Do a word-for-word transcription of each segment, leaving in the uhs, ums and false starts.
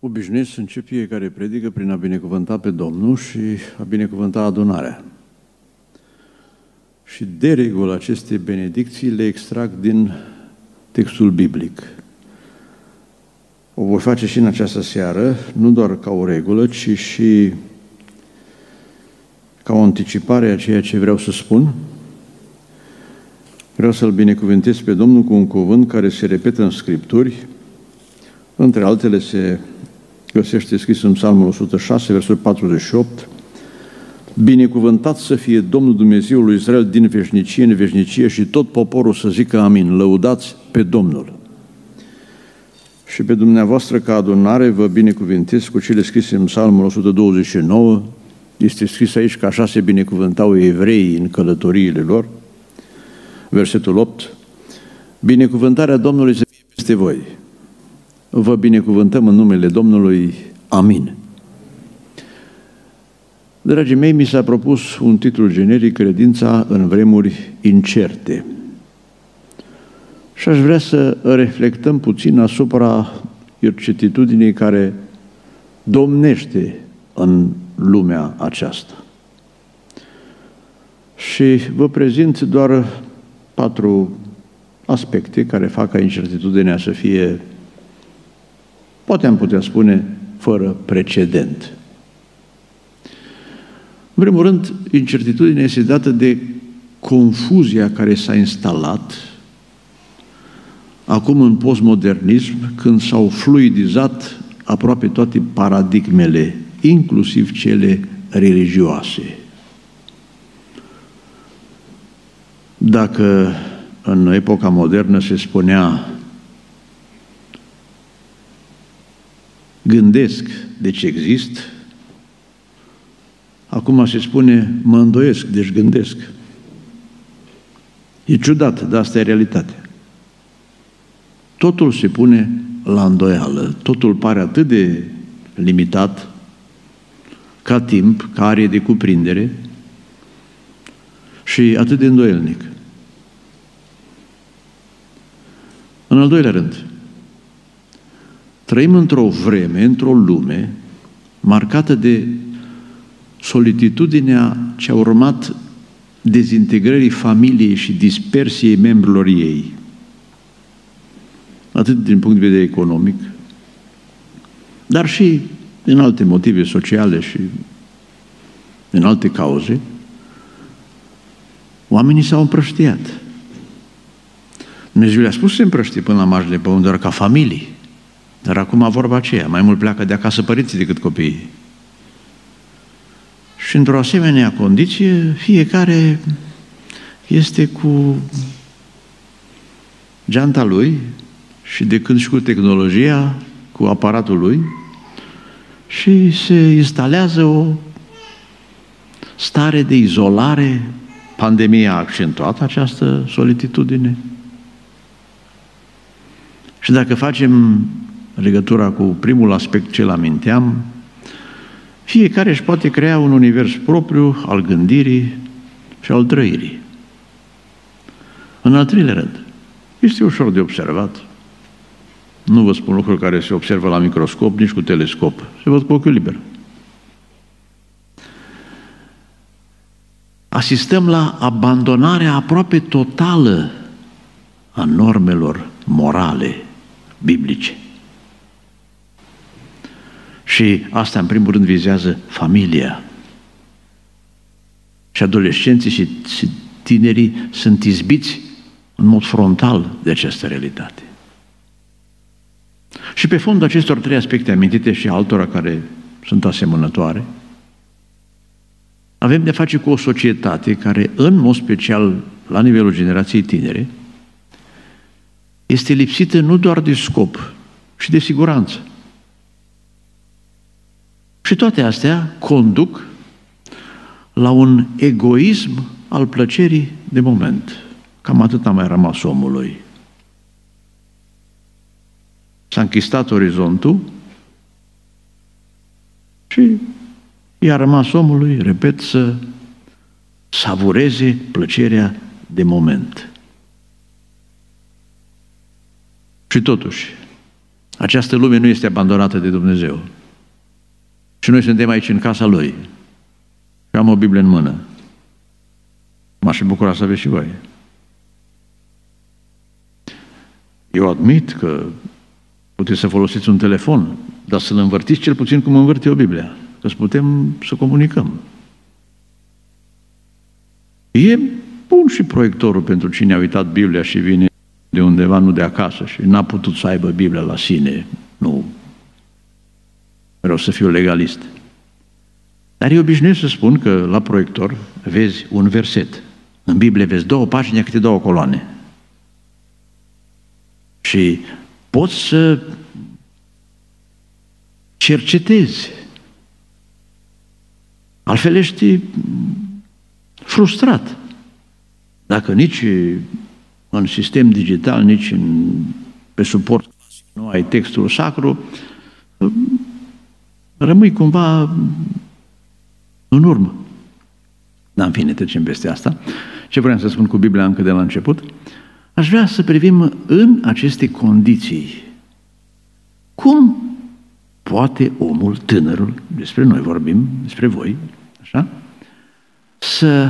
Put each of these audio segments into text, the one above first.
Obișnuiesc să încep fiecare predică prin a binecuvânta pe Domnul și a binecuvânta adunarea. Și de regulă aceste benedicții le extrag din textul biblic. O voi face și în această seară, nu doar ca o regulă, ci și ca o anticipare a ceea ce vreau să spun. Vreau să-L binecuvântez pe Domnul cu un cuvânt care se repetă în Scripturi. Între altele se găsește scris în Psalmul o sută șase, versetul patruzeci și opt. Binecuvântat să fie Domnul Dumnezeul lui Israel din veșnicie în veșnicie și tot poporul să zică amin. Lăudați pe Domnul. Și pe dumneavoastră ca adunare vă binecuvântez cu cele scrise în Psalmul o sută douăzeci și nouă. Este scris aici că așa se binecuvântau evreii în călătoriile lor. Versetul opt. Binecuvântarea Domnului să fie peste voi. Vă binecuvântăm în numele Domnului. Amin. Dragii mei, mi s-a propus un titlu generic, Credința în vremuri incerte. Și aș vrea să reflectăm puțin asupra certitudinii care domnește în lumea aceasta. Și vă prezint doar patru aspecte care fac ca incertitudinea să fie, poate am putea spune, fără precedent. În primul rând, incertitudinea este dată de confuzia care s-a instalat acum în postmodernism, când s-au fluidizat aproape toate paradigmele, inclusiv cele religioase. Dacă în epoca modernă se spunea gândesc, deci exist, acum se spune mă îndoiesc, deci gândesc. E ciudat, dar asta e realitatea. Totul se pune la îndoială, totul pare atât de limitat ca timp, ca arie de cuprindere și atât de îndoielnic. În al doilea rând, trăim într-o vreme, într-o lume marcată de solitudinea ce a urmat dezintegrării familiei și dispersiei membrilor ei, atât din punct de vedere economic, dar și din alte motive sociale și din alte cauze. Oamenii s-au împrăștiat. Dumnezeu le-a spus să se împrăștie până la marginea pământului, doar ca familii. Dar acum vorba aceea, mai mult pleacă de acasă părinții decât copiii. Și într-o asemenea condiție, fiecare este cu geanta lui și de când și cu tehnologia, cu aparatul lui, și se instalează o stare de izolare. Pandemia a accentuat această solitudine. Și dacă facem legătura cu primul aspect ce-l aminteam, fiecare își poate crea un univers propriu al gândirii și al trăirii. În al treilea rând, este ușor de observat. Nu vă spun lucruri care se observă la microscop, nici cu telescop. Se văd cu ochiul liber. Asistăm la abandonarea aproape totală a normelor morale biblice. Și asta, în primul rând, vizează familia. Și adolescenții și, și tinerii sunt izbiți în mod frontal de această realitate. Și pe fondul acestor trei aspecte amintite și altora care sunt asemănătoare, avem de face cu o societate care, în mod special la nivelul generației tinere, este lipsită nu doar de scop, ci de siguranță. Și toate astea conduc la un egoism al plăcerii de moment. Cam atât a mai rămas omului. S-a închistat orizontul și i-a rămas omului, repet, să savureze plăcerea de moment. Și totuși, Această lume nu este abandonată de Dumnezeu. Și noi suntem aici în casa Lui. Și am o Biblie în mână. M-aș fi bucurat să aveți și voi. Eu admit că puteți să folosiți un telefon, dar să-l învârtiți cel puțin cum învârt eu Biblia, că să putem să comunicăm. E bun și proiectorul pentru cine a uitat Biblia și vine de undeva, nu de acasă, și n-a putut să aibă Biblia la sine. Nu. Vreau să fiu legalist. Dar eu obișnuiesc să spun că la proiector vezi un verset. În Biblie vezi două pagini, câte două coloane. Și poți să cercetezi. Altfel ești frustrat. Dacă nici în sistem digital, nici în, pe suport nu ai textul sacru, rămâi cumva în urmă. Dar în fine, trecem peste asta. Ce vreau să spun cu Biblia încă de la început? Aș vrea să privim în aceste condiții. Cum poate omul, tânărul, despre noi vorbim, despre voi, așa, să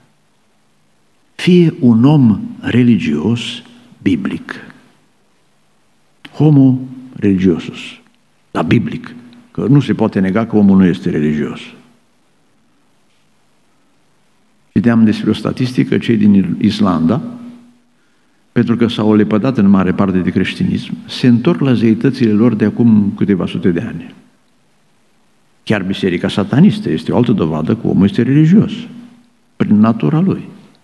fie un om religios biblic. Homo religiosus, dar biblic, că nu se poate nega că omul nu este religios. Citeam despre o statistică, cei din Islanda, pentru că s-au lepădat în mare parte de creștinism, se întorc la zeitățile lor de acum câteva sute de ani. Chiar biserica satanistă este o altă dovadă că omul este religios, prin natura lui.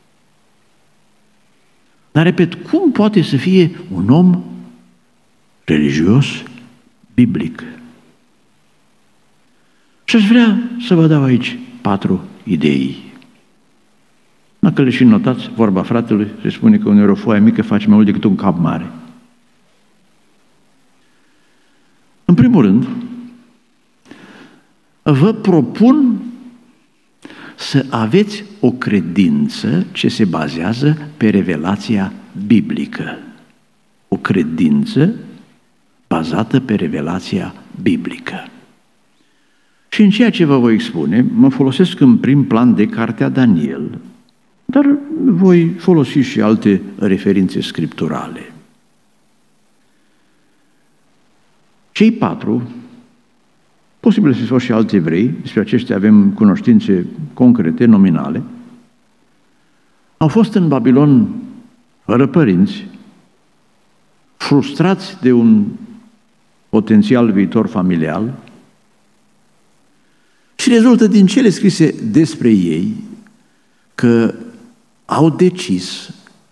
Dar, repet, cum poate să fie un om religios biblic? Și aș vrea să vă dau aici patru idei. Dacă le și notați, vorba fratelui, se spune că uneori o foaie mică face mai mult decât un cap mare. În primul rând, vă propun să aveți o credință ce se bazează pe revelația biblică. O credință bazată pe revelația biblică. Și în ceea ce vă voi expune, mă folosesc în prim plan de Cartea Daniel, dar voi folosi și alte referințe scripturale. Cei patru, posibil să fie și alți evrei, despre aceștia avem cunoștințe concrete, nominale, au fost în Babilon fără părinți, frustrați de un potențial viitor familial și rezultă din cele scrise despre ei că au decis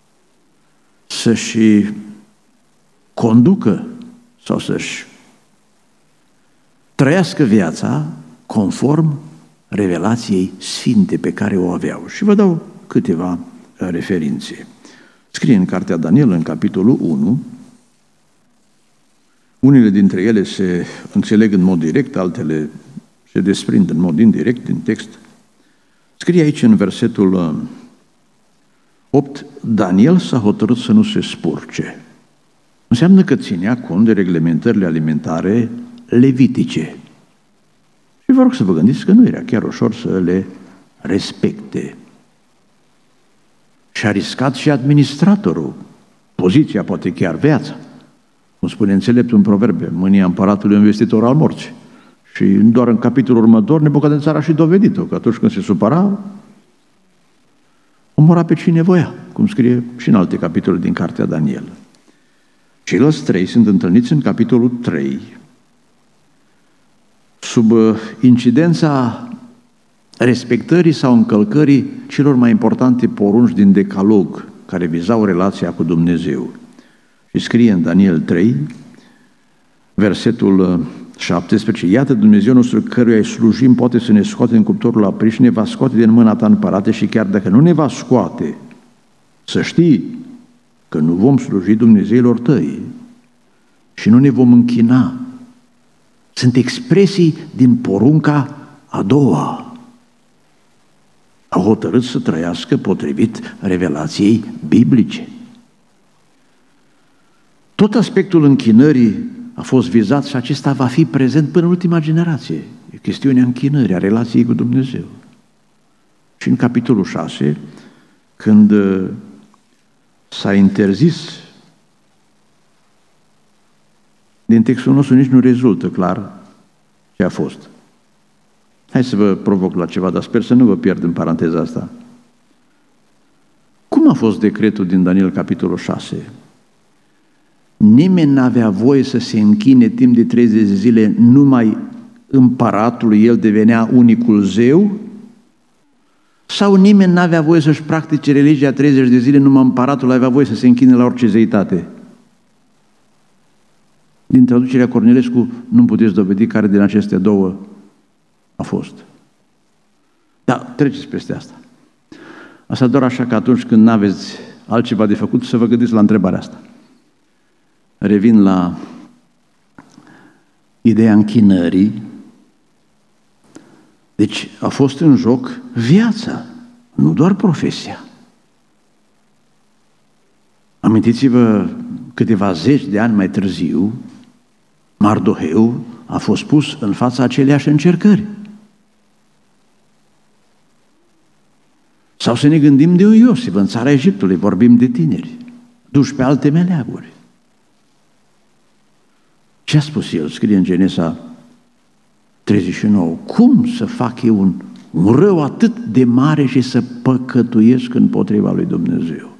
să-și conducă sau să-și trăiască viața conform revelației sfinte pe care o aveau. Și vă dau câteva referințe. Scrie în Cartea Daniel, în capitolul unu, unele dintre ele se înțeleg în mod direct, altele se desprind în mod indirect din text. Scrie aici în versetul opt, Daniel s-a hotărât să nu se spurce. Înseamnă că ținea cont de reglementările alimentare levitice. Și vă rog să vă gândiți că nu era chiar ușor să le respecte. Și a riscat și administratorul, poziția, poate chiar viața. Cum spune înțeleptul în proverbe, mânia împăratului investitor al morții. Și doar în capitolul următor, Nebucadnețar a și dovedit-o, că atunci când se supăra, omora pe cine voia, cum scrie și în alte capitole din Cartea Daniel. Ceilalți trei sunt întâlniți în capitolul trei, sub incidența respectării sau încălcării celor mai importante porunci din Decalog, care vizau relația cu Dumnezeu. Și scrie în Daniel trei, versetul șaptesprezece, iată Dumnezeu nostru căruia îi slujim poate să ne scoate în cuptorul aprins și ne va scoate din mâna ta împărate și chiar dacă nu ne va scoate, să știi că nu vom sluji Dumnezeilor tăi și nu ne vom închina. Sunt expresii din porunca a doua. Au hotărât să trăiască potrivit revelației biblice. Tot aspectul închinării a fost vizat și acesta va fi prezent până în ultima generație. E chestiunea închinării, a relației cu Dumnezeu. Și în capitolul șase, când s-a interzis, din textul nostru nici nu rezultă clar ce a fost. Hai să vă provoc la ceva, dar sper să nu vă pierd în paranteza asta. Cum a fost decretul din Daniel, capitolul șase? Nimeni n-avea voie să se închine timp de treizeci de zile numai împăratului, el devenea unicul zeu? Sau nimeni n-avea voie să-și practice religia treizeci de zile, numai împăratul avea voie să se închine la orice zeitate? Din traducerea Cornilescu nu puteți dovedi care din aceste două a fost. Da, treceți peste asta. Asta doar așa că atunci când n-aveți altceva de făcut, să vă gândiți la întrebarea asta. Revin la ideea închinării. Deci a fost în joc viața, nu doar profesia. Amintiți-vă, câteva zeci de ani mai târziu, Mardoheu a fost pus în fața aceleiași încercări. Sau să ne gândim de un Iosif în țara Egiptului, vorbim de tineri, duși pe alte meleaguri. Ce a spus el? Scrie în Genesa treizeci și nouă. Cum să fac eu un, un rău atât de mare și să păcătuiesc împotriva lui Dumnezeu?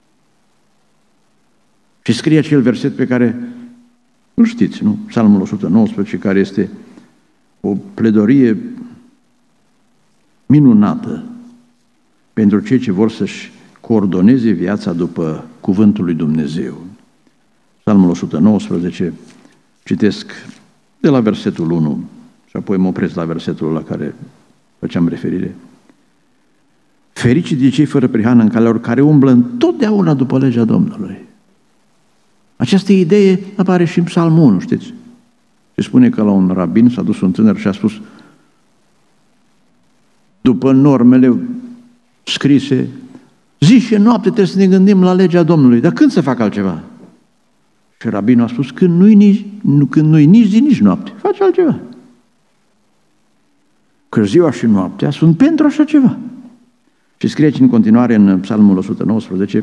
Și scrie acel verset pe care îl știți, nu? Psalmul o sută nouăsprezece, care este o pledorie minunată pentru cei ce vor să-și coordoneze viața după cuvântul lui Dumnezeu. Psalmul o sută nouăsprezece, citesc de la versetul unu și apoi mă opresc la versetul la care făceam referire. Fericii de cei fără prihană în calea lor, care umblă întotdeauna după legea Domnului. Această idee apare și în Psalmul unu, știți? Se spune că la un rabin s-a dus un tânăr și a spus: după normele scrise, zi și noapte trebuie să ne gândim la legea Domnului, dar când să fac altceva? Și rabinul a spus: când nu-i nici, nu, când nu-i nici zi, nici noapte, faci altceva. Că ziua și noaptea sunt pentru așa ceva. Și scrie în continuare în Psalmul o sută nouăsprezece,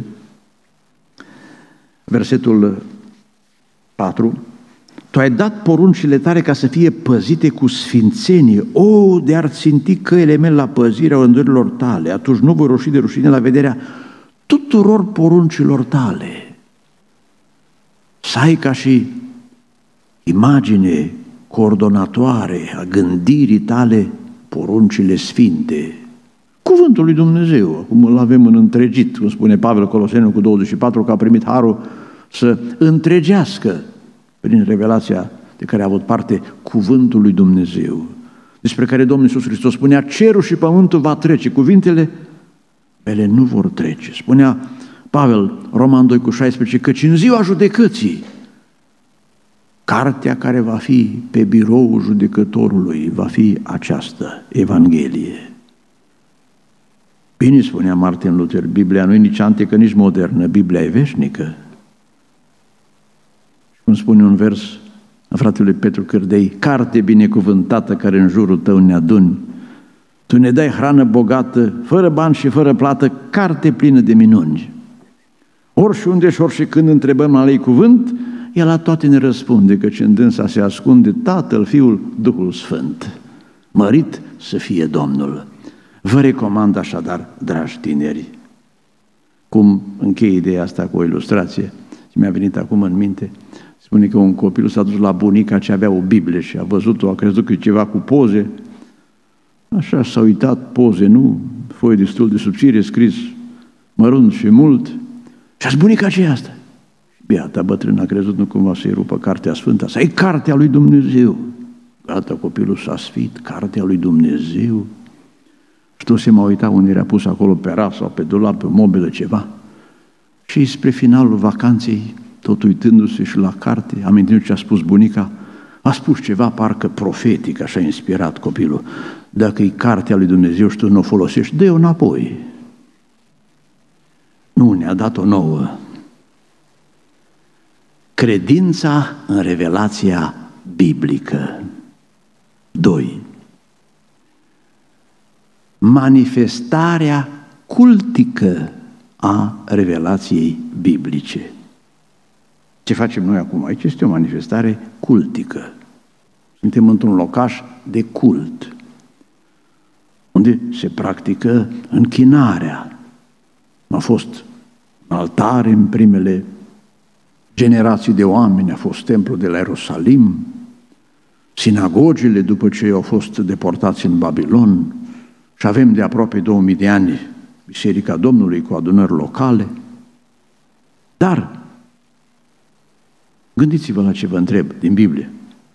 versetul patru, tu ai dat poruncile tale ca să fie păzite cu sfințenie. O, de ar ținti căile mele la păzirea rândurilor tale, atunci nu voi roși de rușine la vederea tuturor poruncilor tale. Să ai ca și imagine coordonatoare a gândirii tale poruncile sfinte. Cuvântul lui Dumnezeu, acum îl avem în întregit, cum spune Pavel Coloseni cu douăzeci și patru, că a primit harul să întregească prin revelația de care a avut parte cuvântul lui Dumnezeu, despre care Domnul Iisus Hristos spunea: cerul și pământul va trece, cuvintele mele nu vor trece. Spunea Pavel, Roman doi cu șaisprezece, căci în ziua judecății, cartea care va fi pe biroul judecătorului va fi această Evanghelie. Bine spunea Martin Luther, Biblia nu e nici antică, nici modernă, Biblia e veșnică. Și cum spune un vers a fratelui Petru Cârdei, carte binecuvântată care în jurul tău ne aduni, tu ne dai hrană bogată, fără bani și fără plată, carte plină de minuni. Ori și unde și ori și când întrebăm la ei cuvânt, el la toate ne răspunde, căci în dânsa se ascunde Tatăl, Fiul, Duhul Sfânt. Mărit să fie Domnul! Vă recomand așadar, dragi tineri, cum închei ideea asta cu o ilustrație, și mi-a venit acum în minte, spune că un copil s-a dus la bunica ce avea o Biblie și a văzut-o, a crezut că e ceva cu poze, așa s-a uitat, poze, nu, foie destul de subțire, scris mărunt și mult, și a zis, bunica ce e asta? Beata bătrână a crezut nu cumva să-i rupă Cartea Sfântă, asta e Cartea lui Dumnezeu. Gata, copilul s-a sfit, Cartea lui Dumnezeu. Și tot se m-a uitat unde era pus acolo pe raf sau pe dulap, pe mobilă, ceva. Și spre finalul vacanței, tot uitându-se și la carte, amintindu ce a spus bunica, a spus ceva parcă profetic, așa inspirat copilul. Dacă e Cartea lui Dumnezeu și tu nu o folosești, dă-o înapoi. Nu, ne-a dat o nouă. Credința în revelația biblică. Doi. Manifestarea cultică a revelației biblice. Ce facem noi acum aici este o manifestare cultică. Suntem într-un locaș de cult, unde se practică închinarea. A fost altare în primele generații de oameni, a fost templul de la Ierusalim, sinagogile după ce au fost deportați în Babilon, și avem de aproape două mii de ani Biserica Domnului cu adunări locale. Dar gândiți-vă la ce vă întreb din Biblie.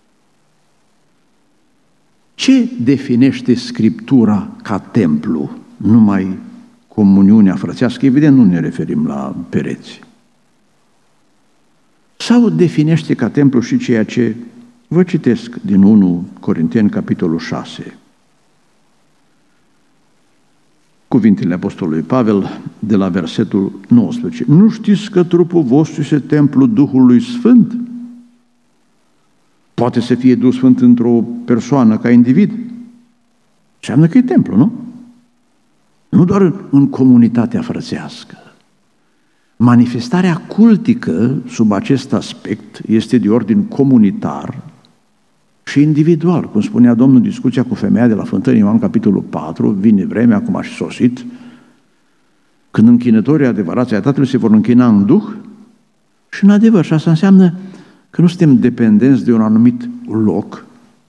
Ce definește Scriptura ca templu? Numai comuniunea frățească? Evident, nu ne referim la pereți. Sau definește ca templu și ceea ce vă citesc din întâi Corinteni, capitolul șase. Cuvintele Apostolului Pavel de la versetul nouăsprezece. Nu știți că trupul vostru este templul Duhului Sfânt? Poate să fie Duhul Sfânt într-o persoană ca individ. Înseamnă că e templu, nu? Nu doar în, în comunitatea frățească. Manifestarea cultică, sub acest aspect, este de ordin comunitar și individual. Cum spunea Domnul, discuția cu femeia de la Fântâni Ioan, capitolul patru, vine vremea, acum a și sosit, când închinătorii adevărați ai Tatălui se vor închina în Duh și în adevăr. Și asta înseamnă că nu suntem dependenți de un anumit loc.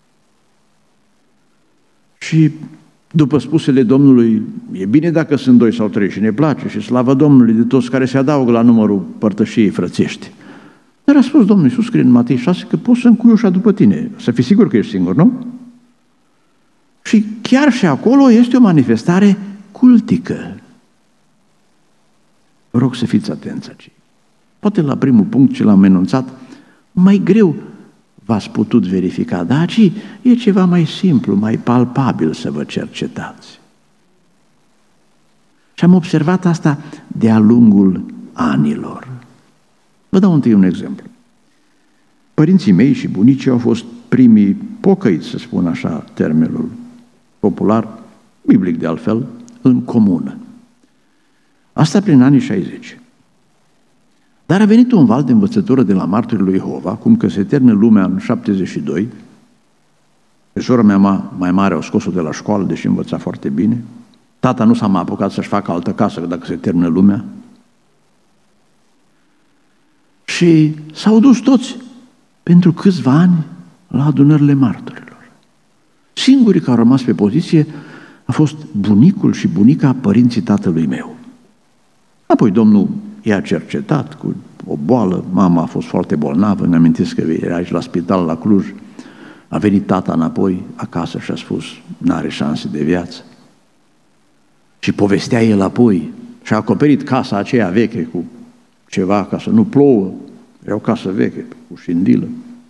Și după spusele Domnului, e bine dacă sunt doi sau trei și ne place și slavă Domnului de toți care se adaugă la numărul părtășiei frățești. Dar a spus Domnul Iisus, scrie în Matei șase, că poți să încui ușa după tine, să fii sigur că ești singur, nu? Și chiar și acolo este o manifestare cultică. Vă rog să fiți atenți aici. Poate la primul punct ce l-am enunțat, mai greu v-ați putut verifica, dar aici e ceva mai simplu, mai palpabil să vă cercetați. Și am observat asta de-a lungul anilor. Vă dau întâi un exemplu. Părinții mei și bunicii au fost primii pocăiți, să spun așa termenul popular, biblic de altfel, în comună. Asta prin anii șaizeci. Dar a venit un val de învățătură de la martirii lui Jehova, cum că se termină lumea în șaptezeci și doi. Pe sora mea mai mare au scos-o de la școală, deși învăța foarte bine. Tata nu s-a mai apucat să-și facă altă casă, că dacă se termină lumea. Și s-au dus toți pentru câțiva ani la adunările martorilor. Singurii care au rămas pe poziție a fost bunicul și bunica părinții tatălui meu. Apoi Domnul i-a cercetat cu o boală, mama a fost foarte bolnavă, îmi amintesc că era aici la spital la Cluj, a venit tata înapoi acasă și a spus, n-are șanse de viață. Și povestea el apoi și a acoperit casa aceea veche cu ceva ca să nu plouă, era o casă veche, cu șindilă.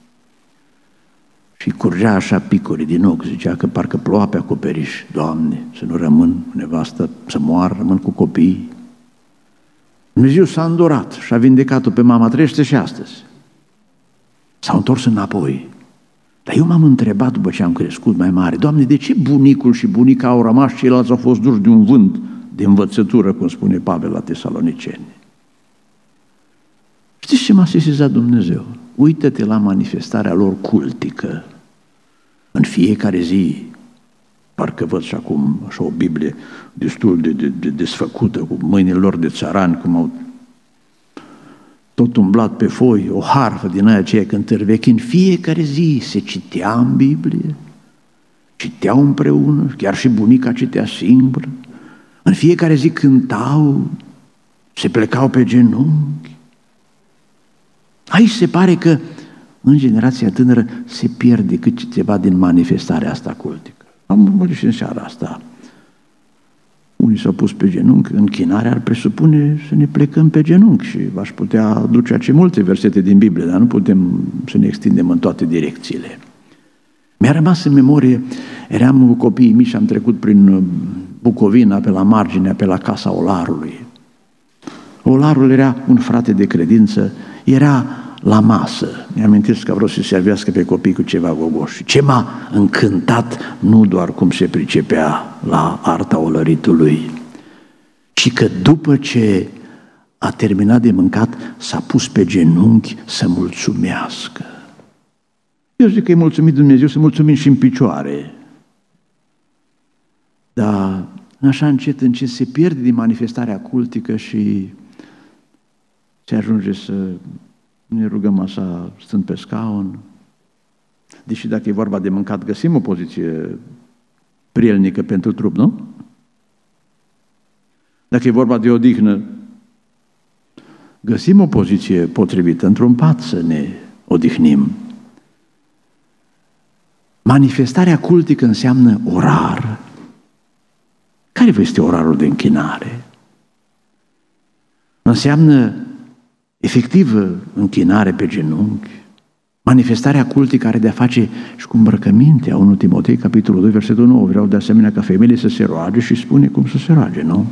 Și curgea așa picuri din ochi, zicea că parcă ploua pe acoperiș. Doamne, să nu rămân nevastă, să moară, rămân cu copiii. Dumnezeu s-a îndurat și a vindecat-o pe mama, trăiește și astăzi. S-au întors înapoi. Dar eu m-am întrebat după ce am crescut mai mare, Doamne, de ce bunicul și bunica au rămas, ceilalți au fost duși de un vânt de învățătură, cum spune Pavel la Tesaloniceni? Știți ce m-a sesizat Dumnezeu? Uită-te la manifestarea lor cultică. În fiecare zi, parcă văd și acum așa o Biblie destul de, de, de desfăcută, cu mâinile lor de țărani, cum au tot umblat pe foi, o harfă din aia aceea cântări vechi. În fiecare zi se citea în Biblie, citeau împreună, chiar și bunica citea singură. În fiecare zi cântau, se plecau pe genunchi. Aici se pare că în generația tânără se pierde cât ceva din manifestarea asta cultică. Am văzut și în seara asta. Unii s-au pus pe genunchi, închinarea ar presupune să ne plecăm pe genunchi și v-aș putea aduce aici multe versete din Biblie, dar nu putem să ne extindem în toate direcțiile. Mi-a rămas în memorie, eram cu copiii mici și am trecut prin Bucovina, pe la marginea, pe la casa Olarului. Olarul era un frate de credință, era la masă. Mi-amintesc că vreau să servească pe copii cu ceva gogoși. Ce m-a încântat, nu doar cum se pricepea la arta olăritului, ci că după ce a terminat de mâncat, s-a pus pe genunchi să mulțumească. Eu zic că e mulțumit Dumnezeu, să mulțumim și în picioare. Dar așa încet, încet se pierde din manifestarea cultică și se ajunge să ne rugăm așa, stând pe scaun. Deși dacă e vorba de mâncat, găsim o poziție prielnică pentru trup, nu? Dacă e vorba de odihnă, găsim o poziție potrivită, într-un pat să ne odihnim. Manifestarea cultică înseamnă orar. Care vă este orarul de închinare? Înseamnă efectivă închinare pe genunchi. Manifestarea cultică are de-a face și cu îmbrăcămintea. unu Timotei, capitolul doi, versetul nouă. Vreau de asemenea ca femeile să se roage și spune cum să se roage, nu?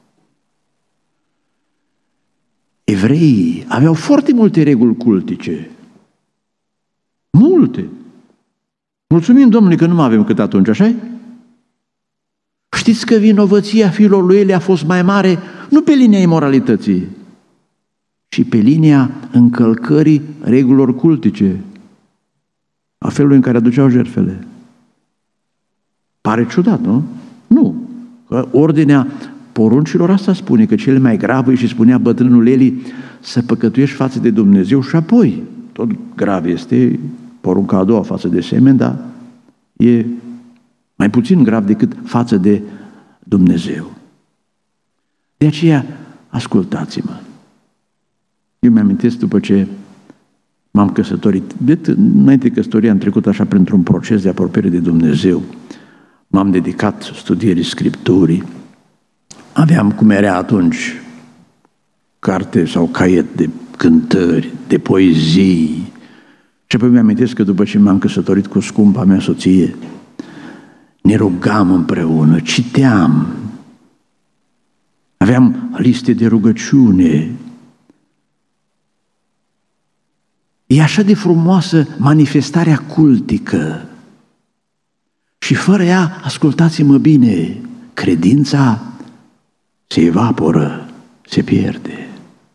Evreii aveau foarte multe reguli cultice. Multe. Mulțumim Domnului că nu mai avem cât atunci, așa-i? Știți că vinovăția fiilor lui Eli a fost mai mare nu pe linia imoralității, ci pe linia încălcării regulilor cultice, a felului în care aduceau jertfele. Pare ciudat, nu? Nu. Că ordinea poruncilor asta spune că cele mai grave, și spunea bătrânul Eli, să păcătuiești față de Dumnezeu și apoi, tot grav este porunca a doua față de semeni, dar e mai puțin grav decât față de Dumnezeu. De aceea, ascultați-mă. Eu mi-amintesc după ce m-am căsătorit, de înainte de căsătorie am trecut așa printr-un proces de apropiere de Dumnezeu. M-am dedicat studierii Scripturii. Aveam, cum era atunci, carte sau caiet de cântări, de poezii. Și apoi mi-amintesc că după ce m-am căsătorit cu scumpa mea soție, ne rugam împreună, citeam, aveam liste de rugăciune. E așa de frumoasă manifestarea cultică. Și fără ea, ascultați-mă bine, credința se evaporă, se pierde.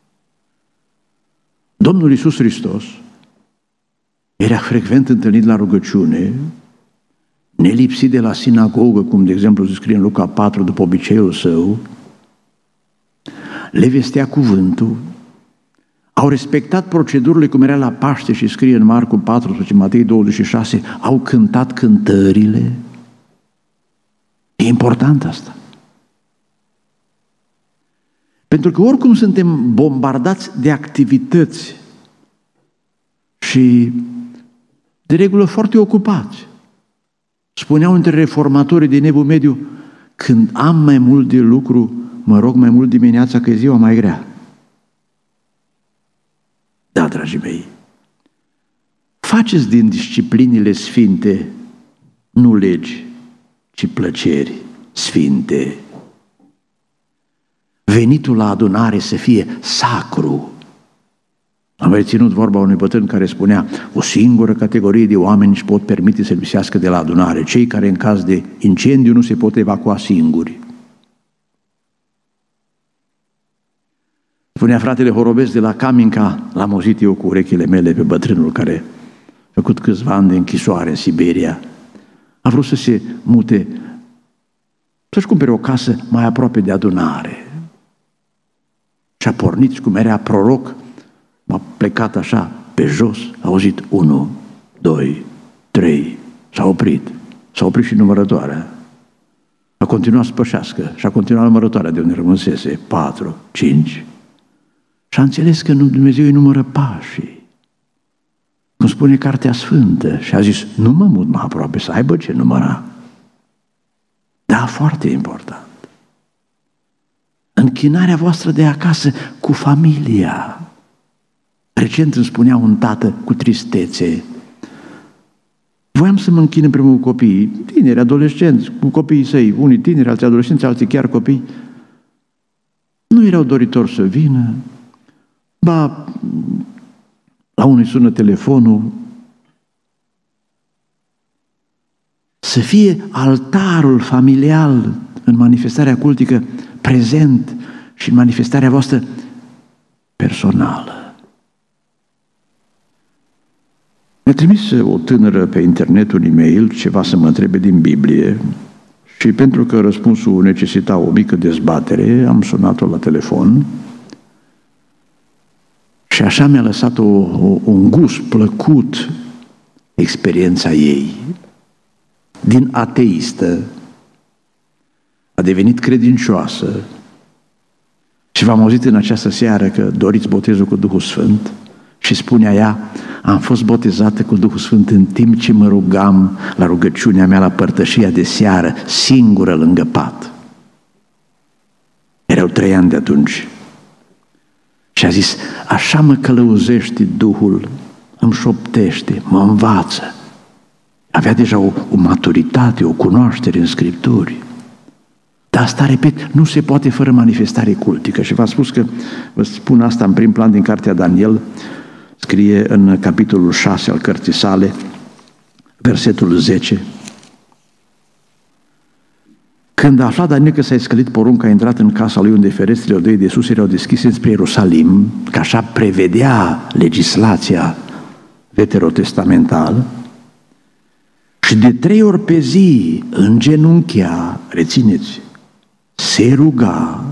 Domnul Iisus Hristos era frecvent întâlnit la rugăciune, nelipsit de la sinagogă, cum de exemplu se scrie în Luca patru, după obiceiul său, le vestea cuvântul, au respectat procedurile cum era la Paște și scrie în Marcu paisprezece, Matei douăzeci și șase, au cântat cântările. E important asta. Pentru că oricum suntem bombardați de activități și de regulă foarte ocupați. Spuneau între reformatorii din Evul Mediu, când am mai mult de lucru, mă rog mai mult dimineața că e ziua mai grea. Da, dragii mei, faceți din disciplinile sfinte nu legi, ci plăceri sfinte. Venitul la adunare să fie sacru. Am reținut vorba unui bătrân care spunea, o singură categorie de oameni își pot permite să lipsească de la adunare, cei care în caz de incendiu nu se pot evacua singuri. Spunea fratele Horobesc de la Caminca, l-am auzit eu cu urechile mele pe bătrânul care a făcut câțiva ani de închisoare în Siberia. A vrut să se mute, să-și cumpere o casă mai aproape de adunare. Și a pornit, cum era proroc, m-a plecat așa pe jos, a auzit unu, doi, trei, s-a oprit, s-a oprit și numărătoarea. A continuat să pășească și a continuat numărătoarea de unde rămânsese, patru, cinci. Și a înțeles că Dumnezeu îi numără pașii. Cum spune Cartea Sfântă, și a zis, nu mă mut mai aproape, să aibă ce număra. Da, foarte important. Închinarea voastră de acasă cu familia. Recent îmi spunea un tată cu tristețe, voiam să mă închin împreună cu copiii, tineri, adolescenți, cu copiii săi, unii tineri, alții adolescenți, alții chiar copii. Nu erau doritori să vină, ba, la unui sună telefonul, să fie altarul familial în manifestarea cultică prezent și în manifestarea voastră personală. Mi-a trimis o tânără pe internet un e-mail, ceva să mă întrebe din Biblie, și pentru că răspunsul necesita o mică dezbatere, am sunat-o la telefon și așa mi-a lăsat o, o, un gust plăcut experiența ei. Din ateistă a devenit credincioasă și v-am auzit în această seară că doriți botezul cu Duhul Sfânt și spunea ea: am fost botezată cu Duhul Sfânt în timp ce mă rugam la rugăciunea mea la părtășia de seară, singură lângă pat. Erau trei ani de atunci. Și a zis: așa mă călăuzește Duhul, îmi șoptește, mă învață. Avea deja o, o maturitate, o cunoaștere în Scripturi. Dar asta, repet, nu se poate fără manifestare cultică. Și v-am spus că, vă spun asta în prim plan din cartea Daniel, scrie în capitolul șase al cărții sale, versetul zece. Când a aflat Daniel că s-a iscălit porunca, a intrat în casa lui unde ferestrele odăii de sus erau deschise spre Ierusalim, că așa prevedea legislația veterotestamentală, și de trei ori pe zi îngenunchea, rețineți, se ruga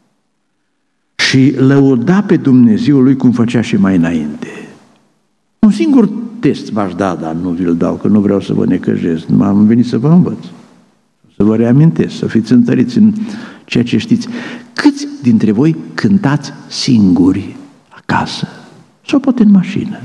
și lăuda pe Dumnezeul lui cum făcea și mai înainte. Un singur test v-aș da, dar nu vi-l dau, că nu vreau să vă necăjesc, m-am venit să vă învăț, să vă reamintesc, să fiți întăriți în ceea ce știți. Câți dintre voi cântați singuri acasă? Sau poate în mașină?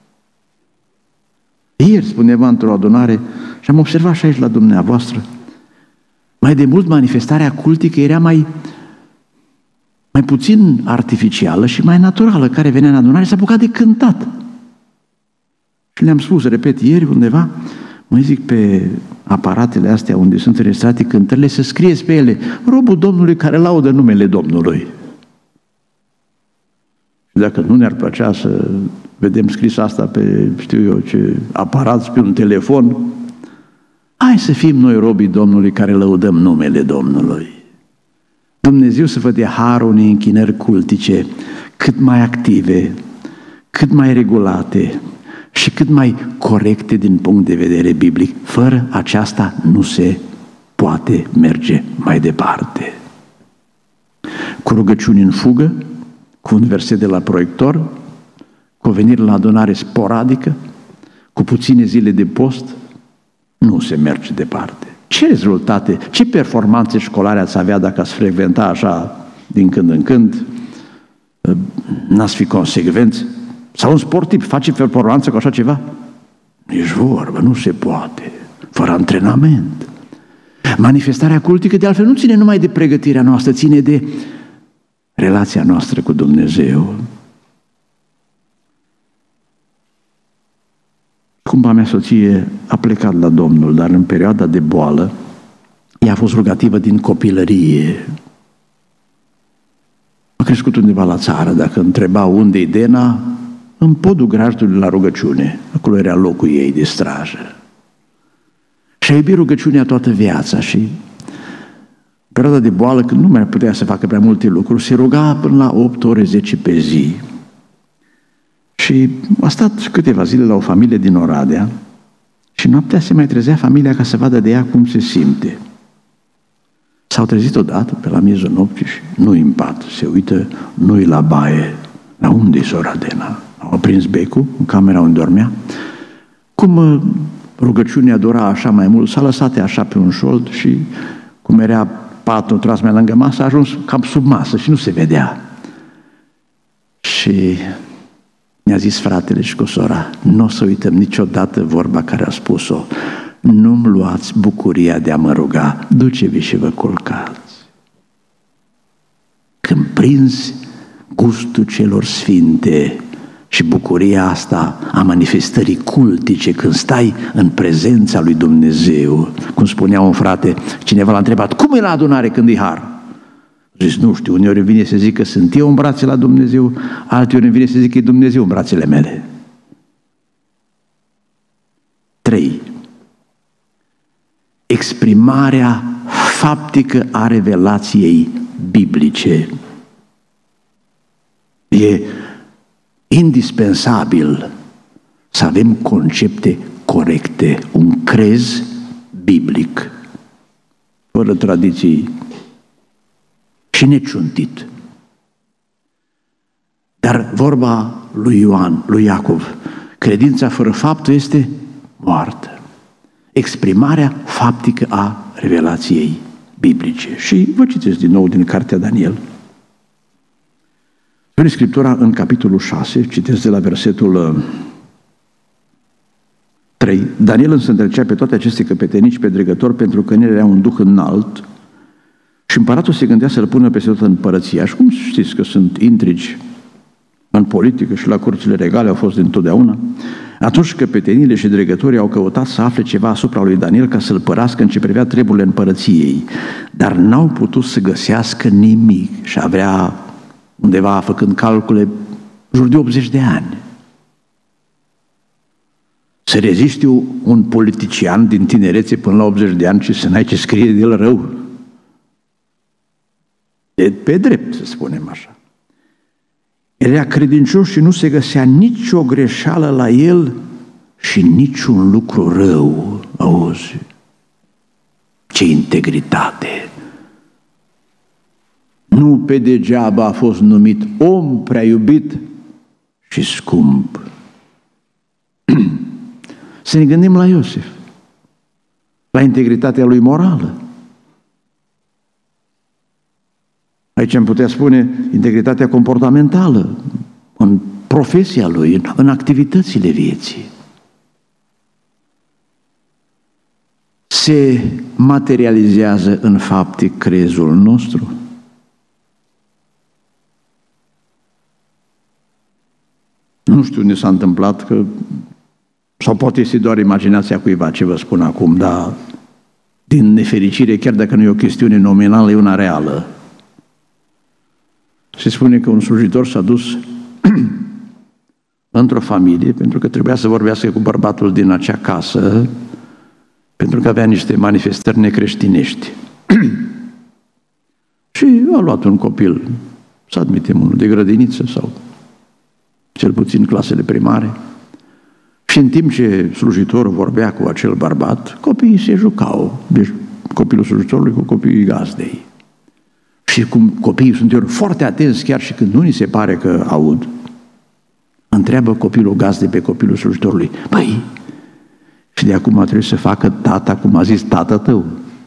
Ieri spuneva într-o adunare, și am observat și aici la dumneavoastră, mai de mult manifestarea cultică era mai, mai puțin artificială și mai naturală. Care venea în adunare s-a apucat de cântat. Și le-am spus, repet, ieri undeva, mă zic, pe aparatele astea unde sunt înregistrate cântările, să scrieți pe ele: robul Domnului care laudă numele Domnului. Și dacă nu ne-ar plăcea să vedem scris asta pe, știu eu ce, aparat, pe un telefon, hai să fim noi robii Domnului care lăudăm numele Domnului. Dumnezeu să vă dea harul unei închinări cultice cât mai active, cât mai regulate și cât mai corecte din punct de vedere biblic. Fără aceasta nu se poate merge mai departe. Cu rugăciuni în fugă, cu un verset de la proiector, cu o venire la adunare sporadică, cu puține zile de post, nu se merge departe. Ce rezultate, ce performanțe școlare ați avea dacă ați frecventa așa din când în când? N-ați fi consecvenți? Sau un sportiv face performanță cu așa ceva? Nici vorba, nu se poate. Fără antrenament. Manifestarea cultică, de altfel, nu ține numai de pregătirea noastră, ține de relația noastră cu Dumnezeu. Scumpa mea soție a plecat la Domnul, dar în perioada de boală ea a fost rugativă din copilărie. A crescut undeva la țară, dacă întreba unde-i Dena, în podul grajdului la rugăciune. Acolo era locul ei de strajă. Și a iubit rugăciunea toată viața și în perioada de boală, când nu mai putea să facă prea multe lucruri, se ruga până la opt ore, zece pe zi. Și a stat câteva zile la o familie din Oradea și noaptea se mai trezea familia ca să vadă de ea cum se simte. S-au trezit odată pe la miezul nopții și nu-i în pat, se uită, nu-i la baie. La unde-i sora Dena? Au aprins becul în camera unde dormea. Cum rugăciunea dura așa mai mult, s-a lăsat așa pe un șold și cum era patul tras mai lângă masă, a ajuns cam sub masă și nu se vedea. Și mi-a zis fratele și cu sora: nu o să uităm niciodată vorba care a spus-o: nu-mi luați bucuria de a mă ruga, duce-vi și vă culcați. Când prinzi gustul celor sfinte și bucuria asta a manifestării cultice, când stai în prezența lui Dumnezeu, cum spunea un frate, cineva l-a întrebat: cum e la adunare când e har? Zis, nu știu, uneori vine să zic că sunt eu în brațe la Dumnezeu, alteori vine să zic că e Dumnezeu în brațele mele. Trei. Exprimarea faptică a revelației biblice. E indispensabil să avem concepte corecte, un crez biblic, fără tradiții și neciuntit. Dar vorba lui Ioan, lui Iacov, credința fără faptul este moartă. Exprimarea faptică a revelației biblice. Și vă citesc din nou din cartea Daniel. Spune Scriptura în capitolul șase, citesc de la versetul trei. Daniel însă întrecea pe toate aceste căpetenii și pe dregători pentru că în el era un duh înalt și împăratul se gândea să-l pună peste tot împărăția. Și cum știți că sunt intrigi în politică și la curțile regale, au fost dintotdeauna. Atunci căpetenile și dregătorii au căutat să afle ceva asupra lui Daniel ca să-l părască în ce privea treburile împărăției, dar n-au putut să găsească nimic și avea undeva, făcând calcule, jur de optzeci de ani. Să rezisti un politician din tinerețe până la optzeci de ani și să n-ai ce scrie de el rău. E pe drept, să spunem așa. Era credincios și nu se găsea nicio greșeală la el și niciun lucru rău. Auzi, ce integritate! Nu pe degeaba a fost numit om prea iubit și scump. Să ne gândim la Iosif, la integritatea lui morală. Aici am putea spune integritatea comportamentală, în profesia lui, în, în activitățile vieții. Se materializează în fapte crezul nostru? Nu știu unde s-a întâmplat, că, sau poate este doar imaginația cuiva ce vă spun acum, dar din nefericire, chiar dacă nu e o chestiune nominală, e una reală. Se spune că un slujitor s-a dus într-o familie pentru că trebuia să vorbească cu bărbatul din acea casă pentru că avea niște manifestări necreștinești. Și a luat un copil, să admitem unul de grădiniță sau cel puțin clasele primare, și în timp ce slujitorul vorbea cu acel bărbat, copiii se jucau, deci copilul slujitorului cu copiii gazdei. Și cum copiii sunt foarte atenți, chiar și când nu ni se pare că aud, întreabă copilul gazdei pe copilul slujitorului: băi, și de acum trebuie să facă tata cum a zis tata tău.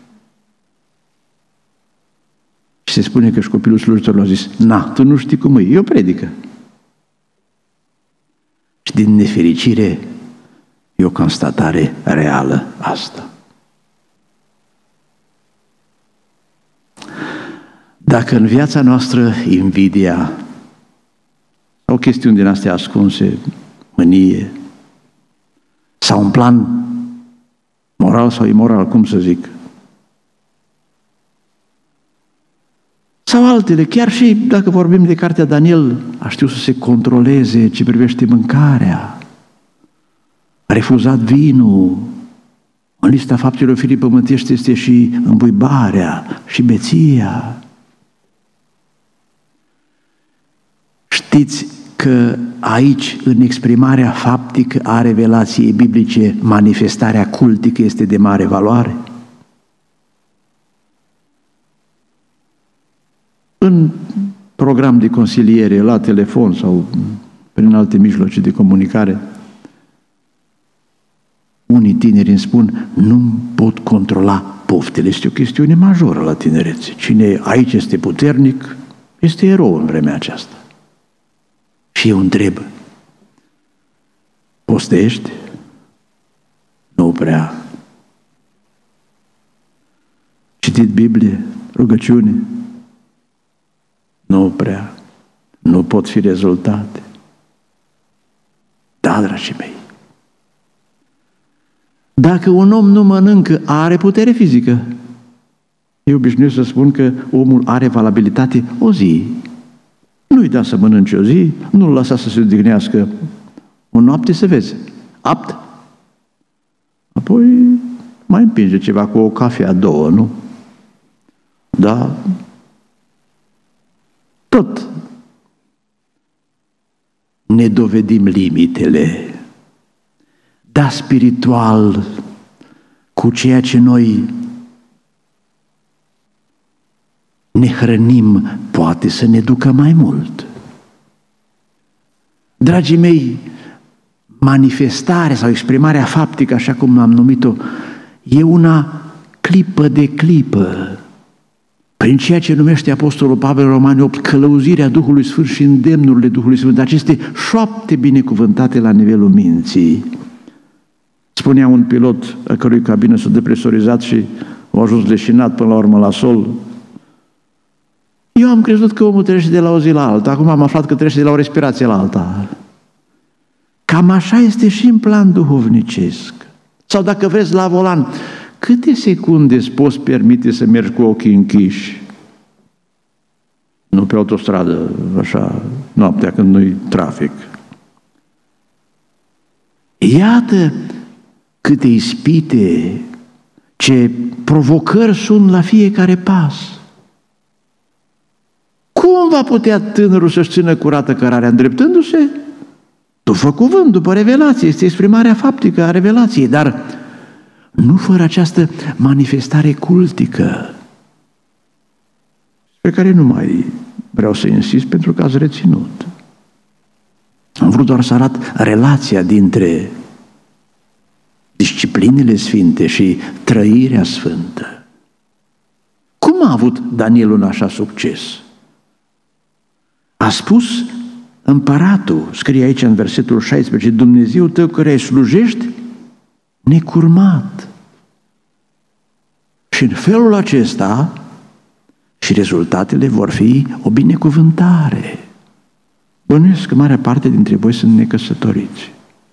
Și se spune că și copilul slujitorului a zis: na, tu nu știi cum e, e o predică. Și din nefericire e o constatare reală asta. Dacă în viața noastră invidia sau chestiuni din astea ascunse, mânie, sau un plan moral sau imoral, cum să zic, sau altele, chiar și dacă vorbim de cartea Daniel, a știut să se controleze ce privește mâncarea, a refuzat vinul, în lista faptelor firii pământești este și îmbuibarea și beția. Știți că aici, în exprimarea faptică a revelației biblice, manifestarea cultică este de mare valoare? În program de consiliere, la telefon sau prin alte mijloace de comunicare, unii tineri îmi spun: nu pot controla poftele. Este o chestiune majoră la tinerețe. Cine aici este puternic, este erou în vremea aceasta. Și eu întreb: postești? Nu prea. Citit Biblie? Rugăciune? Nu prea. Nu pot fi rezultate. Da, dragii mei. Dacă un om nu mănâncă, are putere fizică. Eu obișnuiesc să spun că omul are valabilitate o zi. Nu-i da să mănânce o zi, nu-l lăsa să se odihnească o noapte, să vezi. Apt? apoi mai împinge ceva cu o cafea, două, nu? Da? Tot ne dovedim limitele, da, spiritual, cu ceea ce noi ne hrănim, poate să ne ducă mai mult. Dragii mei, manifestarea sau exprimarea faptică, așa cum am numit-o, e una clipă de clipă, prin ceea ce numește Apostolul Pavel în Romani opt, călăuzirea Duhului Sfânt și îndemnurile Duhului Sfânt, aceste șoapte binecuvântate la nivelul minții. Spunea un pilot a cărui cabină s-a depresurizat și a ajuns leșinat până la urmă la sol: eu am crezut că omul trece de la o zi la alta, acum am aflat că trece de la o respirație la alta. Cam așa este și în plan duhovnicesc. Sau dacă vreți, la volan, câte secunde îți poți permite să mergi cu ochii închiși? Nu pe autostradă, așa, noaptea când nu-i trafic. Iată câte ispite, ce provocări sunt la fiecare pas. Cum va putea tânărul să-și țină curată cărarea îndreptându-se? După cuvânt, după revelație, este exprimarea faptică a revelației, dar nu fără această manifestare cultică, pe care nu mai vreau să insist pentru că ați reținut. Am vrut doar să arăt relația dintre disciplinele sfinte și trăirea sfântă. Cum a avut Daniel un așa succes? A spus împăratul, scrie aici în versetul șaisprezece, Dumnezeu tău care îi slujești necurmat. Și în felul acesta și rezultatele vor fi o binecuvântare. Bănuiesc că marea parte dintre voi sunt necăsătoriți.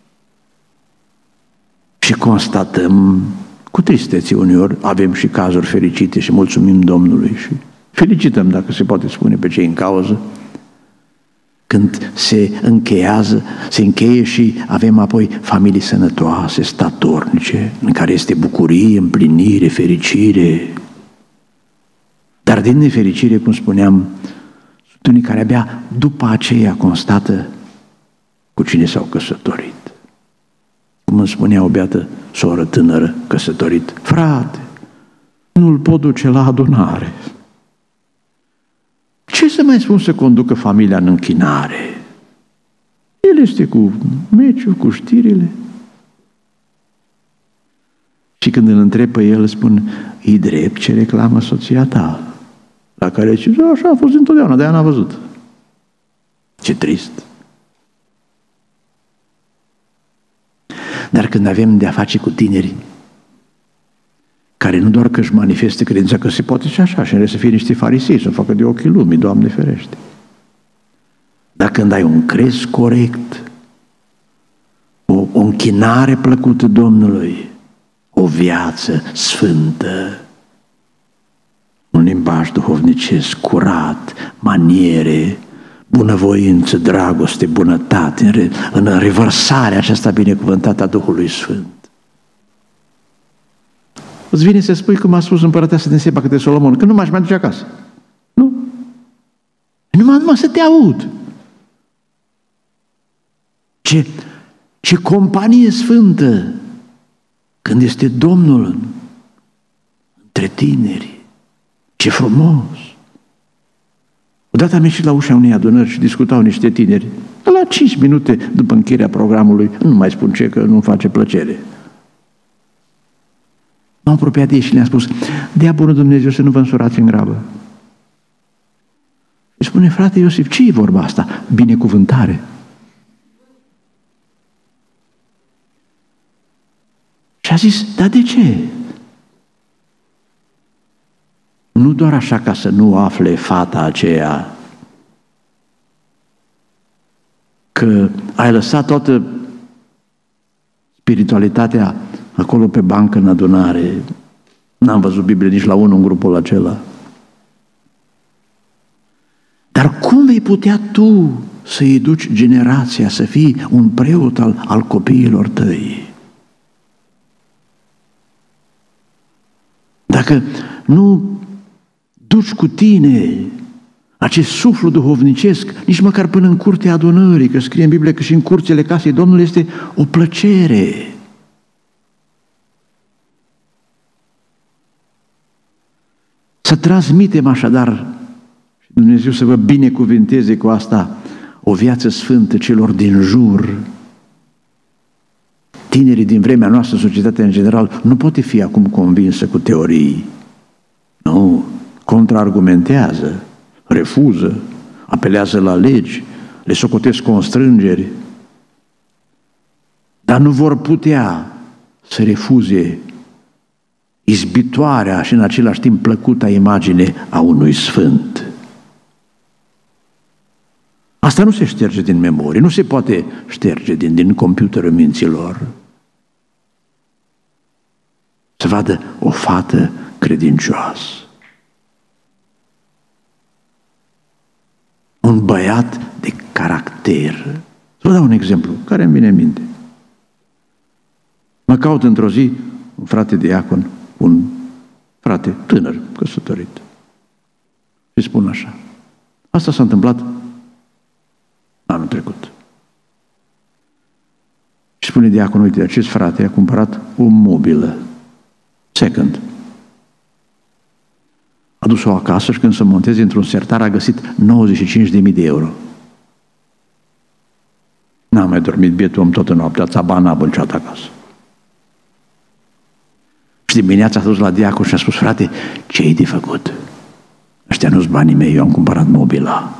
Și constatăm cu tristețe uneori, avem și cazuri fericite și mulțumim Domnului și felicităm, dacă se poate spune, pe cei în cauză, când se încheiază, se încheie și avem apoi familii sănătoase, statornice, în care este bucurie, împlinire, fericire. Dar din nefericire, cum spuneam, sunt unii care abia după aceea constată cu cine s-au căsătorit. Cum îmi spunea o beată soră tânără căsătorit: frate, nu-l pot duce la adunare. Ce să mai spun să conducă familia în închinare? El este cu meciul, cu știrile. Și când îl întreb pe el, spun: e drept ce reclamă soția ta? La care zice: așa a fost întotdeauna, de-aia n-a văzut. Ce trist! Dar când avem de-a face cu tineri care nu doar că își manifestă credința, că se poate și așa, și în rest să fie niște farisei, să facă de ochii lumii, Doamne ferește. Dar când ai un crez corect, o, o închinare plăcută Domnului, o viață sfântă, un limbaj duhovnicesc curat, maniere, bunăvoință, dragoste, bunătate, în, în revărsarea aceasta binecuvântată a Duhului Sfânt. Îți vine să spui cum a spus împărăteasa din Seba către Solomon, că nu m-aș mai duce acasă. Nu? Numai, numai să te aud. Ce, ce companie sfântă când este Domnul între tineri. Ce frumos! Odată am ieșit la ușa unei adunări și discutau niște tineri. La cinci minute după încheierea programului, nu mai spun ce, că nu-mi face plăcere. M-am apropiat de ei și le-am spus: dea bunul Dumnezeu să nu vă însurați în grabă. Îi spune: frate Iosif, ce e vorba asta? Binecuvântare. Și a zis: dar de ce? Nu doar așa ca să nu afle fata aceea că ai lăsat toată spiritualitatea acolo pe bancă în adunare. N-am văzut Biblie nici la unul în grupul acela. Dar cum vei putea tu să educi generația, să fii un preot al, al copiilor tăi? Dacă nu duci cu tine acest suflu duhovnicesc, nici măcar până în curtea adunării, că scrie în Biblie că și în curțile casei Domnului este o plăcere. Să transmitem așadar, și Dumnezeu să vă binecuvinteze cu asta, o viață sfântă celor din jur. Tinerii din vremea noastră, societatea în general, nu poate fi acum convinsă cu teorii. Nu, contraargumentează, refuză, apelează la legi, le socotesc constrângeri, dar nu vor putea să refuze izbitoarea și în același timp plăcuta imagine a unui sfânt. Asta nu se șterge din memorie, nu se poate șterge din, din computerul minților. Să vadă o fată credincioasă, un băiat de caracter. Să vă dau un exemplu care îmi vine în minte. Mă caut într-o zi un frate diacon, un frate tânăr, căsătorit. Și spun așa: asta s-a întâmplat anul trecut. Și spune diaconul: uite, acest frate a cumpărat o mobilă second. A dus-o acasă și când să monteze într-un sertar a găsit nouăzeci și cinci de mii de euro. N-a mai dormit bietul om toată noaptea, țaba n-a bălceat acasă. Și dimineața a dus la diacon și a spus: frate, ce-i de făcut? Ăștia nu-s banii mei, eu am cumpărat mobila.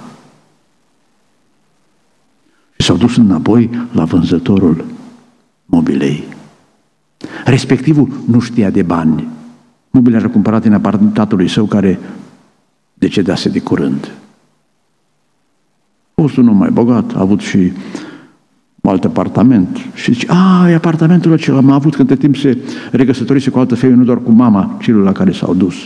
Și s-au dus înapoi la vânzătorul mobilei. Respectivul nu știa de bani. Mobila era cumpărat în apartamentul tatălui său, care decedase de curând. A fost un om mai bogat, a avut și alt apartament. Și zice: a, e apartamentul acela, am avut când de timp se regăsătorise cu altă femeie, nu doar cu mama celui la care s-au dus.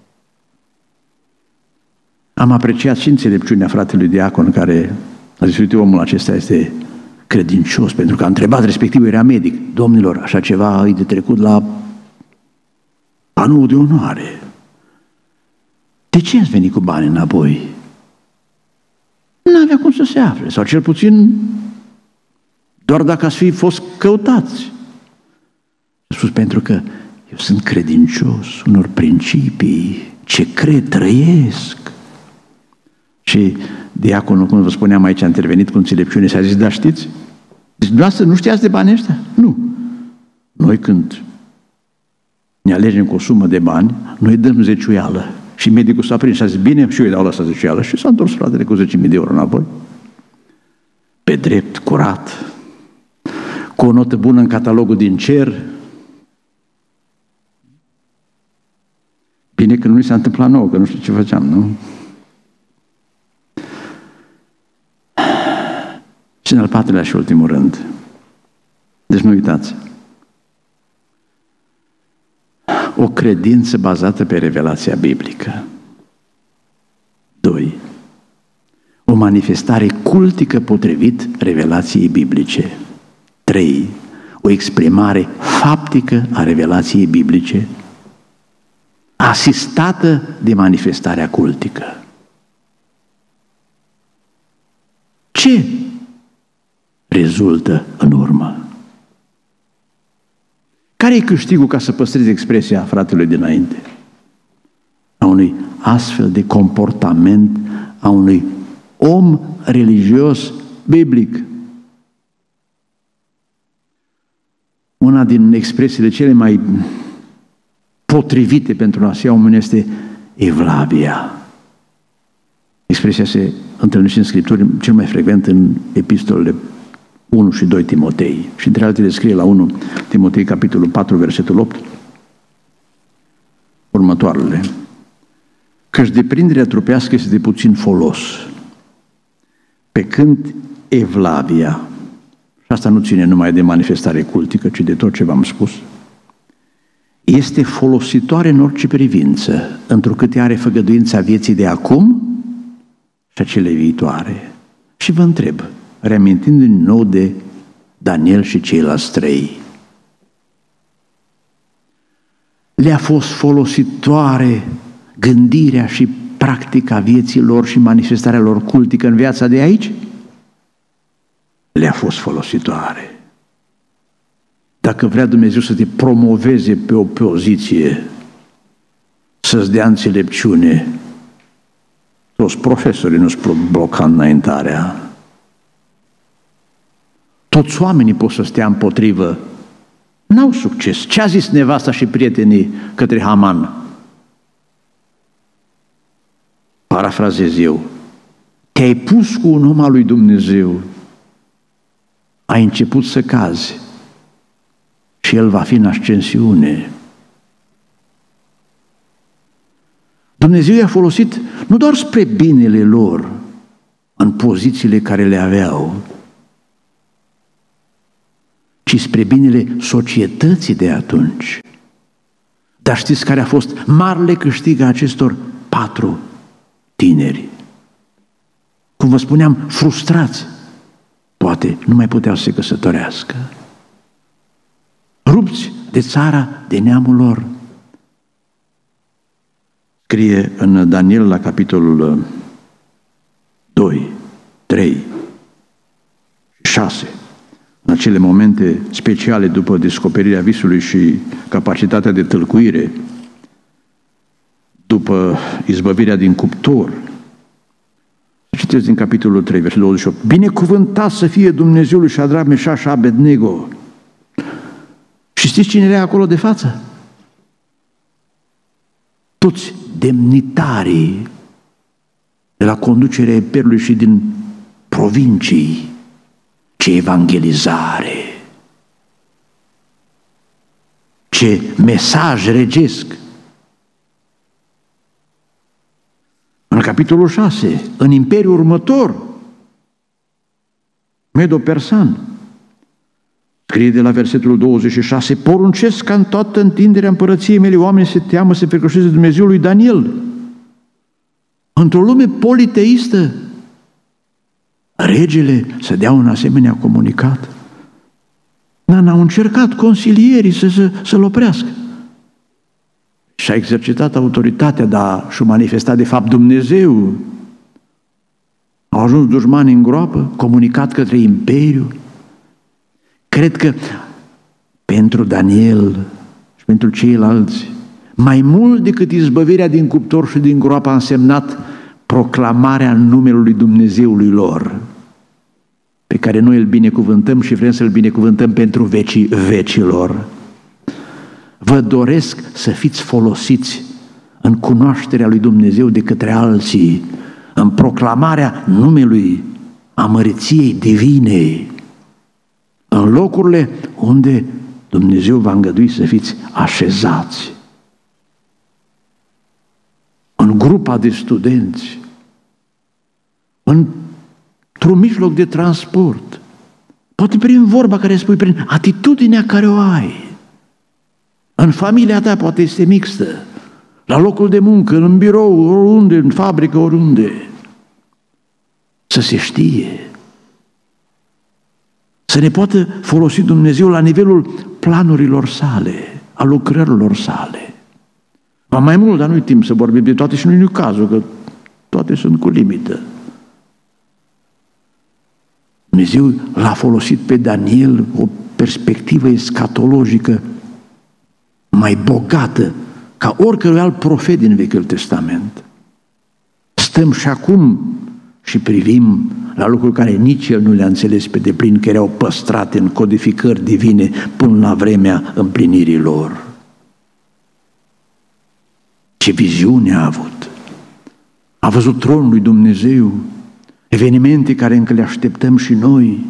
Am apreciat și înțelepciunea fratelui diacon, care a zis: uite, omul acesta este credincios, pentru că a întrebat, respectiv era medic: domnilor, așa ceva e de trecut la panoul de onoare. De ce ați venit cu bani înapoi? N-avea cum să se afle, sau cel puțin doar dacă ați fi fost căutați. A spus: pentru că eu sunt credincios unor principii, ce cred, trăiesc. Și diaconul, cum vă spuneam aici, a intervenit cu înțelepciune și a zis: da, știți? Deci dumneavoastră nu știați de banii ăștia? Nu. Noi când ne alegem cu o sumă de bani, noi dăm zeciuială. Și medicul s-a prins și a zis: bine, și eu îi dau la asta zeciuială. Și s-a întors fratele cu zece mii de euro înapoi. Pe drept, curat, cu o notă bună în catalogul din cer. Bine că nu ni s-a întâmplat nouă, că nu știu ce făceam, nu? Și în al patrulea și ultimul rând, deci nu uitați, o credință bazată pe revelația biblică. Doi, o manifestare cultică potrivit revelației biblice. Trei, o exprimare faptică a revelației biblice, asistată de manifestarea cultică. Ce rezultă în urmă? Care e câștigul, ca să păstrezi expresia fratelui dinainte, a unui astfel de comportament, a unui om religios biblic? Una din expresiile cele mai potrivite pentru a sia om este evlavia. Expresia se întâlnește în Scripturi cel mai frecvent în epistolele unu și doi Timotei. Și între altele scrie la unu Timotei, capitolul patru, versetul opt, următoarele: căci deprinderea trupească este de puțin folos, pe când evlavia, și asta nu ține numai de manifestare cultică, ci de tot ce v-am spus, este folositoare în orice privință, întrucât are făgăduința vieții de acum și a cele viitoare. Și vă întreb, reamintind din nou de Daniel și ceilalți trei, le-a fost folositoare gândirea și practica vieții lor și manifestarea lor cultică în viața de aici? Le-a fost folositoare. Dacă vrea Dumnezeu să te promoveze pe o poziție, să-ți dea înțelepciune, toți profesorii nu-ți bloca înaintarea. Toți oamenii pot să stea împotrivă. N-au succes. Ce a zis nevasta și prietenii către Haman? Parafrazez eu. Te-ai pus cu un om al lui Dumnezeu, ai început să cazi și el va fi în ascensiune. Dumnezeu i-a folosit nu doar spre binele lor în pozițiile care le aveau, ci spre binele societății de atunci. Dar știți care a fost marele câștig a acestor patru tineri? Cum vă spuneam, frustrați, poate nu mai puteau să se căsătorească, rupți de țara, de neamul lor. Scrie în Daniel la capitolul doi, trei, șase, în acele momente speciale după descoperirea visului și capacitatea de tâlcuire, după izbăvirea din cuptor. Citeți din capitolul trei, versetul douăzeci și opt. Binecuvântat să fie Dumnezeul lui Șadrac, Meșaș și Abednego. Și știți cine era acolo de față? Toți demnitarii de la conducerea Imperiului și din provincii. Ce evangelizare! Ce mesaj regesc! În capitolul șase, în imperiul următor, Medo-Persan, scrie de la versetul douăzeci și șase, poruncesc ca în toată întinderea împărăției mele oamenii să teamă să fricoșeze Dumnezeul lui Daniel. Într-o lume politeistă, regele să dea un asemenea comunicat. N-au încercat consilierii să, să, să-l oprească. Și-a exercitat autoritatea, dar și-a manifestat de fapt Dumnezeu. Au ajuns dușmani în groapă, comunicat către imperiu. Cred că pentru Daniel și pentru ceilalți, mai mult decât izbăvirea din cuptor și din groapă a însemnat proclamarea numelui Dumnezeului lor, pe care noi îl binecuvântăm și vrem să-l binecuvântăm pentru vecii vecilor. Vă doresc să fiți folosiți în cunoașterea lui Dumnezeu de către alții, în proclamarea numelui, a măriției divine, în locurile unde Dumnezeu va îngădui să fiți așezați. În grupa de studenți, într-un mijloc de transport, poate prin vorba care spui, prin atitudinea care o ai. În familia ta poate este mixtă, la locul de muncă, în birou, oriunde, în fabrică, oriunde. Să se știe. Să ne poată folosi Dumnezeu la nivelul planurilor sale, a lucrărilor sale. Am mai mult, dar nu-i timp să vorbim de toate și nu-i cazul, că toate sunt cu limită. Dumnezeu l-a folosit pe Daniel o perspectivă escatologică mai bogată ca oricărui alt profet din Vechiul Testament. Stăm și acum și privim la lucruri care nici el nu le-a înțeles pe deplin, că erau păstrate în codificări divine până la vremea împlinirii lor. Ce viziune a avut! A văzut tronul lui Dumnezeu, evenimente care încă le așteptăm și noi.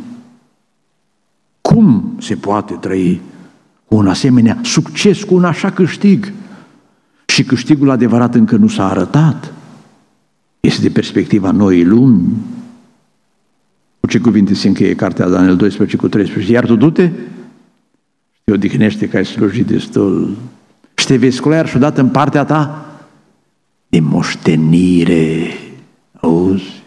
Cum se poate trăi cu un asemenea succes, cu un așa câștig? Și câștigul adevărat încă nu s-a arătat. Este de perspectiva noii lumi. Cu ce cuvinte se încheie cartea Daniel doisprezece cu treisprezece? Iar tu du-te și te odihnește că ai slujit destul și te vei scula și odată în partea ta de moștenire. Auzi?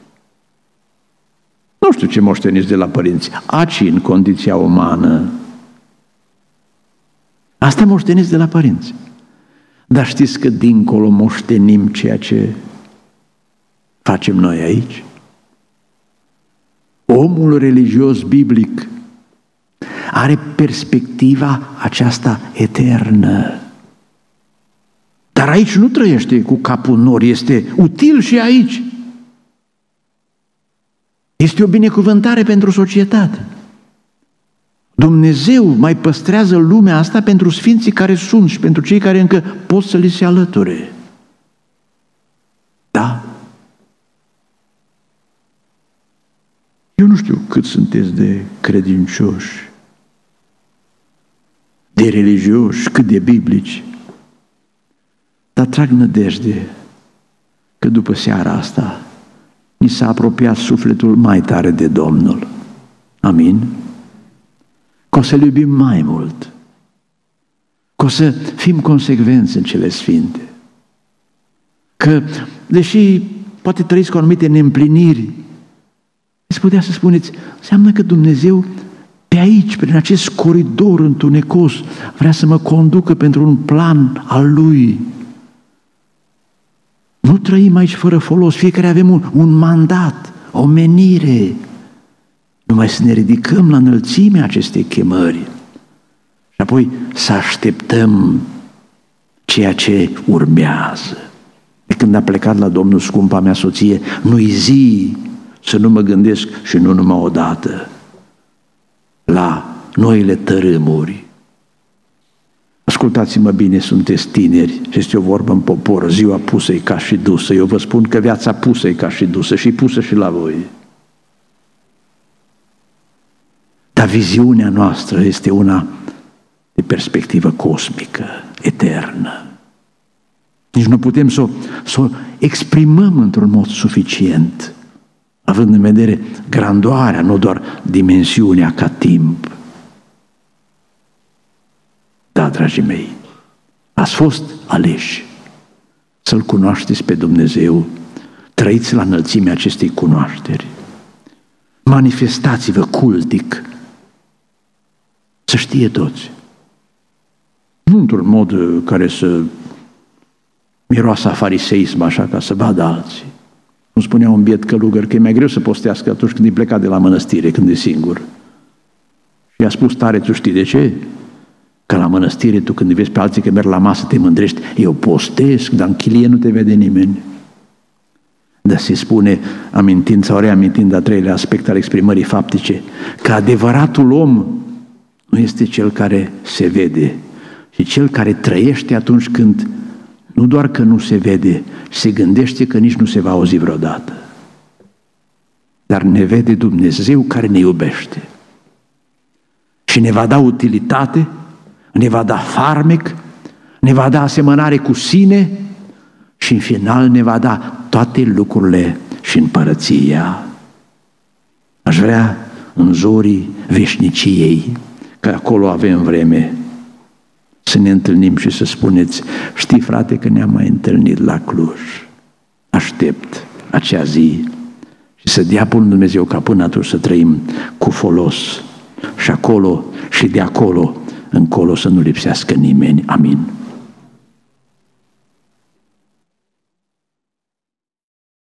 Nu știu ce moșteniți de la părinți. Aci în condiția umană. Asta moșteniți de la părinți. Dar știți că dincolo moștenim ceea ce facem noi aici? Omul religios biblic are perspectiva aceasta eternă. Dar aici nu trăiește cu capul în nori, este util și aici. Este o binecuvântare pentru societate. Dumnezeu mai păstrează lumea asta pentru sfinții care sunt și pentru cei care încă pot să li se alăture. Da? Eu nu știu cât sunteți de credincioși, de religioși, cât de biblici, dar trag nădejde că după seara asta ni s-a apropiat sufletul mai tare de Domnul. Amin? Că o să-L iubim mai mult, că o să fim consecvenți în cele sfinte, că, deși poate trăiți cu anumite neîmpliniri, îți putea să spuneți, înseamnă că Dumnezeu pe aici, prin acest coridor întunecos, vrea să mă conducă pentru un plan al Lui. Nu trăim aici fără folos, fiecare avem un, un mandat, o menire. Numai să ne ridicăm la înălțimea acestei chemări și apoi să așteptăm ceea ce urmează. De când a plecat la Domnul scumpa mea soție, nu-i zi să nu mă gândesc și nu numai odată la noile tărâmuri. Ascultați-mă bine, sunteți tineri și este o vorbă în popor, ziua pusă-i ca și dusă. Eu vă spun că viața pusă-i ca și dusă și pusă și la voi. Dar viziunea noastră este una de perspectivă cosmică, eternă. Nici nu putem să o, să o exprimăm într-un mod suficient, având în vedere grandoarea, nu doar dimensiunea ca timp. Da, dragii mei, ați fost aleși să-L cunoașteți pe Dumnezeu, trăiți la înălțimea acestei cunoașteri, manifestați-vă cultic, să știe toți. Nu într-un mod care să miroasă a fariseism, așa, ca să vadă alții. Cum spunea un biet călugăr că e mai greu să postească atunci când e plecat de la mănăstire, când e singur. Și i-a spus tare, tu știi de ce? Că la mănăstire tu când îi vezi pe alții că merg la masă te mândrești, eu postesc, dar în chilie nu te vede nimeni. Dar se spune, amintind sau reamintind a treilea aspect al exprimării faptice, că adevăratul om nu este cel care se vede, ci cel care trăiește atunci când nu doar că nu se vede, se gândește că nici nu se va auzi vreodată. Dar ne vede Dumnezeu care ne iubește și ne va da utilitate, ne va da farmec, ne va da asemănare cu sine și în final ne va da toate lucrurile și împărăția. Aș vrea în zorii veșniciei, că acolo avem vreme, să ne întâlnim și să spuneți, știi frate că ne-am mai întâlnit la Cluj, aștept acea zi și să dea până Dumnezeu ca până atunci să trăim cu folos și acolo și de acolo încolo să nu lipsească nimeni. Amin.